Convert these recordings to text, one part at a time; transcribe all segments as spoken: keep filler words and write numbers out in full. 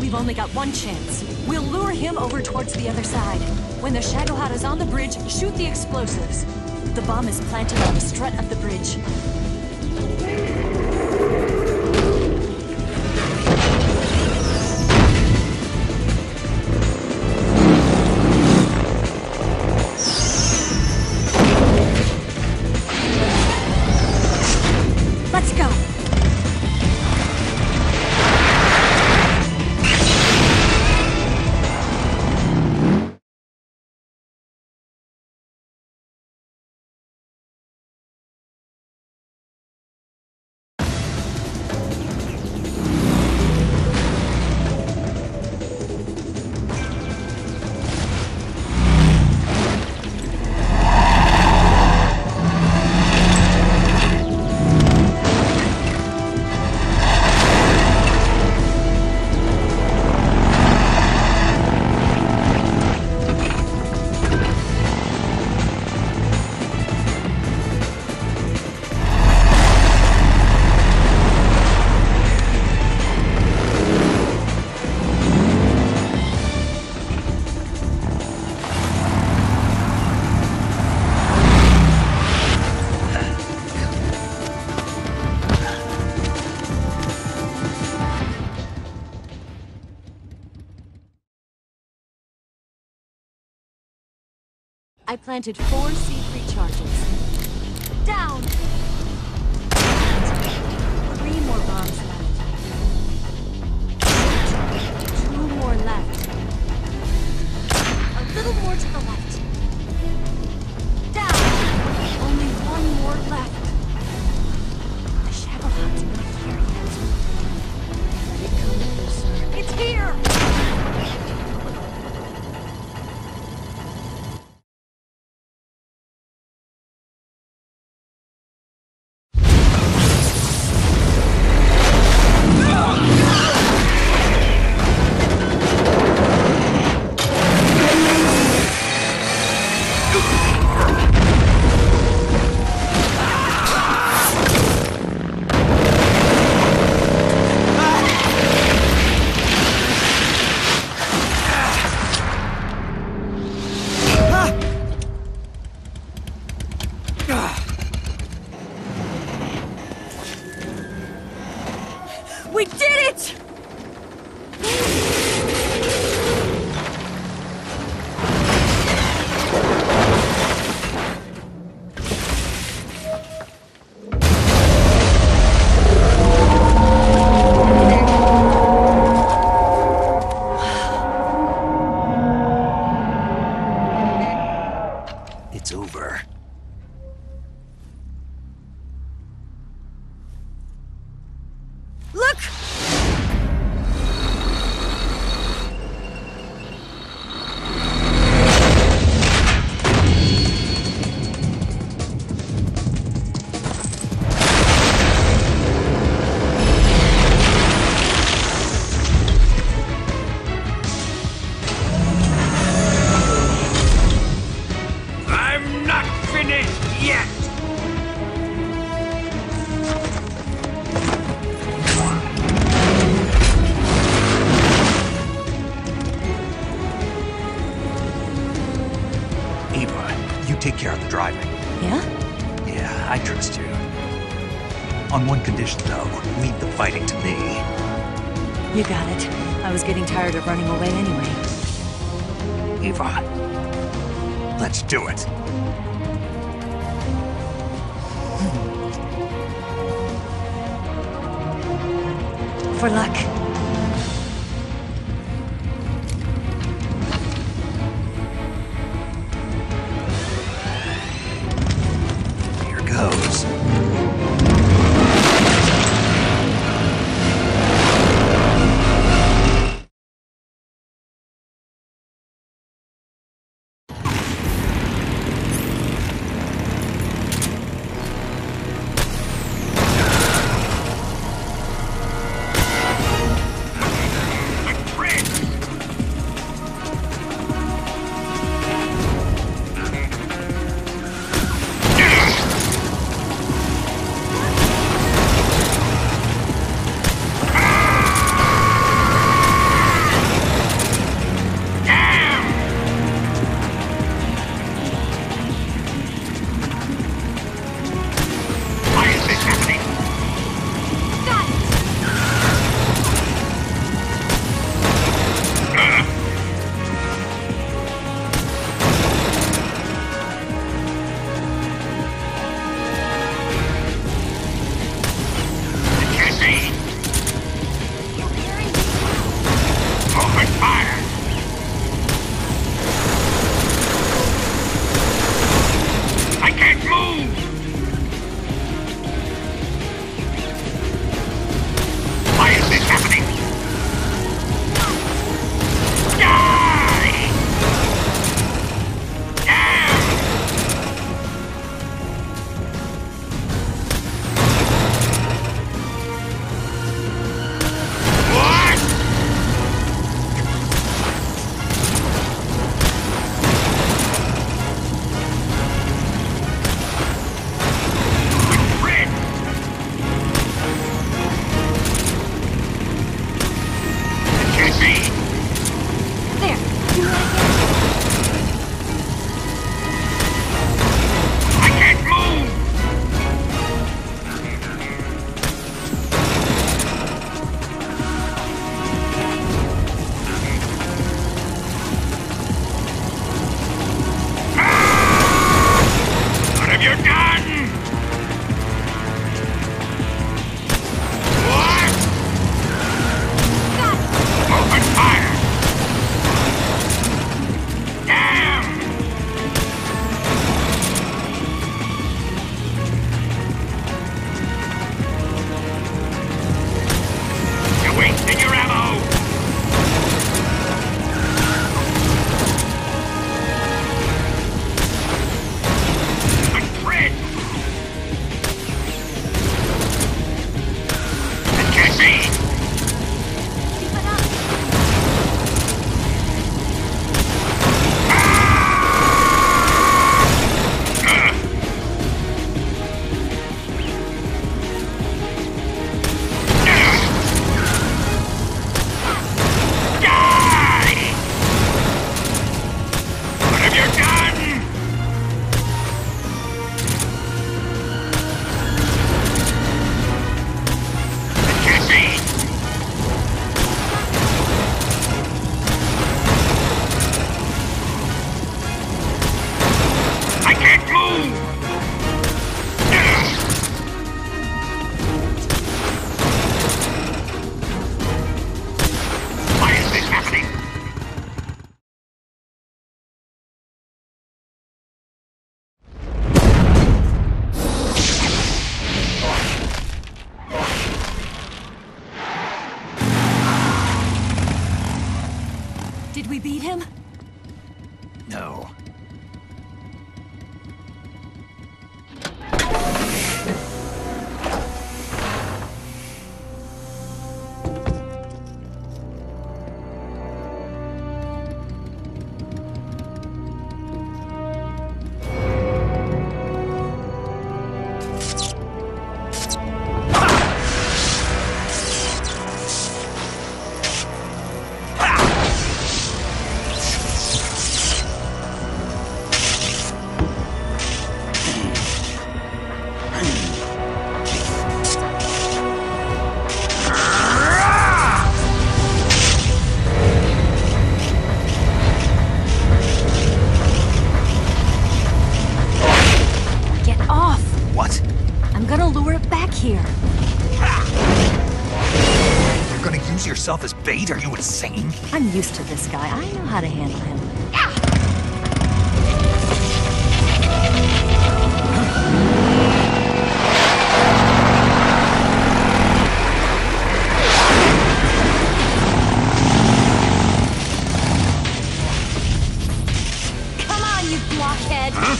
we've only got one chance. We'll lure him over towards the other side. When the Shagohata's on the bridge, shoot the explosives. The bomb is planted on the strut of the bridge. Let's go! I planted four C three charges. Down! Three more bombs left. Two more left. A little more to the left. Down! Only one more left. The Shagohot's not here yet. Let it come closer. It's here! We did it! It's over. Look! I'm not finished yet! Eva, you take care of the driving. Yeah? Yeah, I trust you. On one condition, though, leave the fighting to me. You got it. I was getting tired of running away anyway. Eva, let's do it. For luck. Here goes. we beat him? No. Here. You're gonna use yourself as bait? Are you insane? I'm used to this guy. I know how to handle him. Come on, you blockhead! Huh?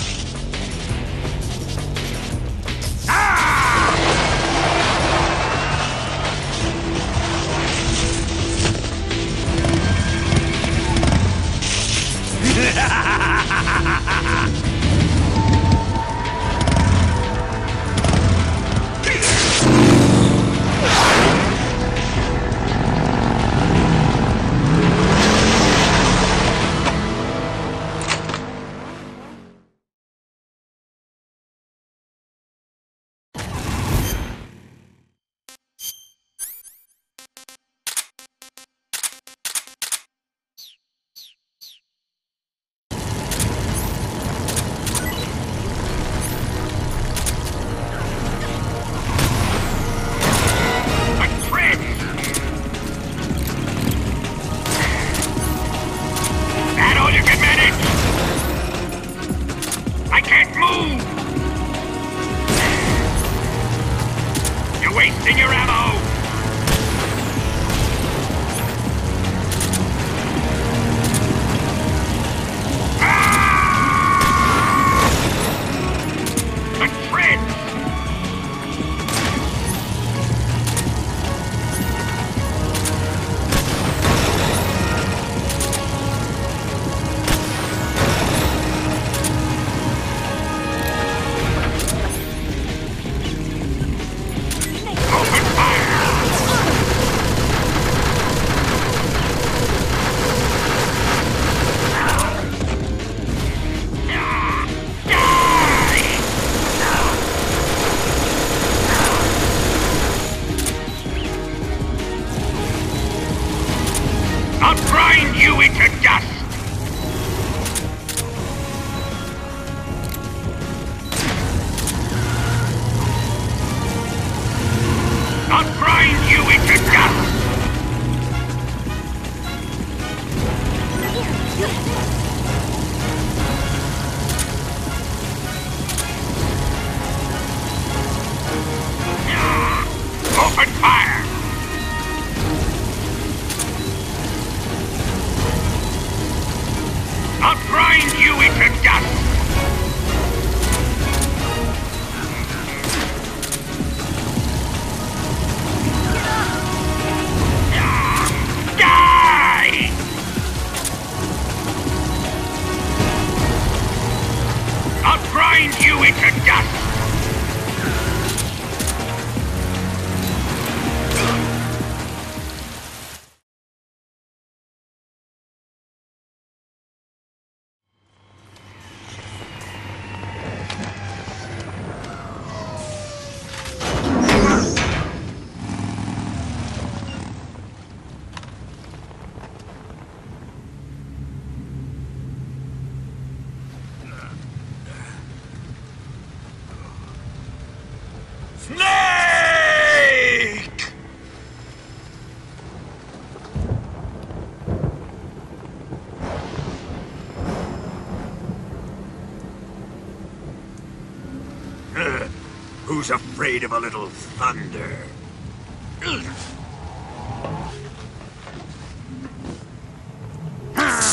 Wasting your ammo! Ah! The treads! I'll grind you into dust! I'll grind you into dust! Open fire! I'll grind you into dust! Die! I'll grind you into dust! Snake! Uh, who's afraid of a little thunder? Ugh.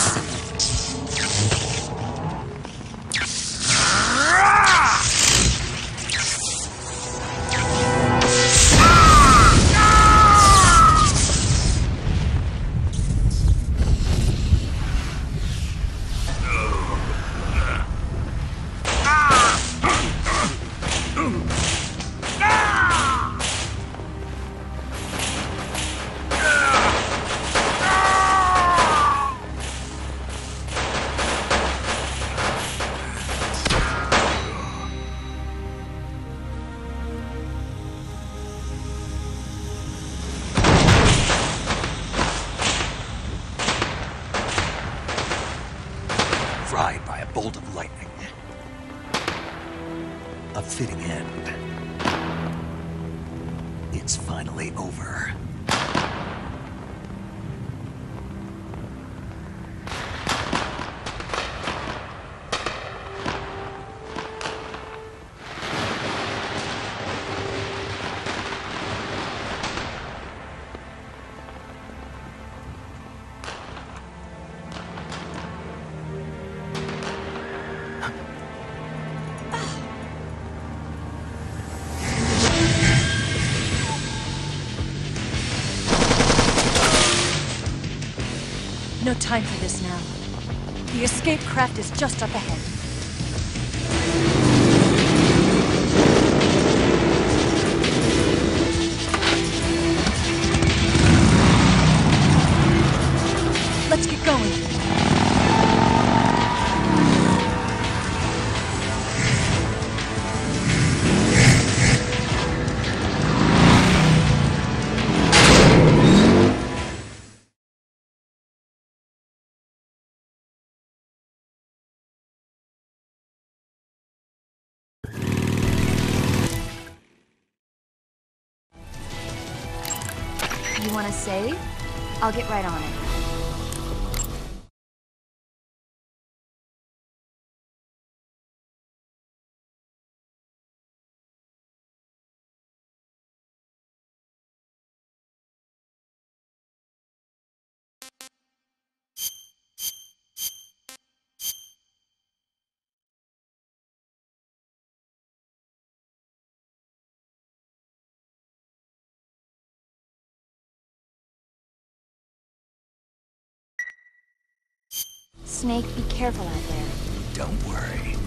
No time for this now. The escape craft is just up ahead. Let's get going. You want to save? I'll get right on it. Snake, be careful out there. Don't worry.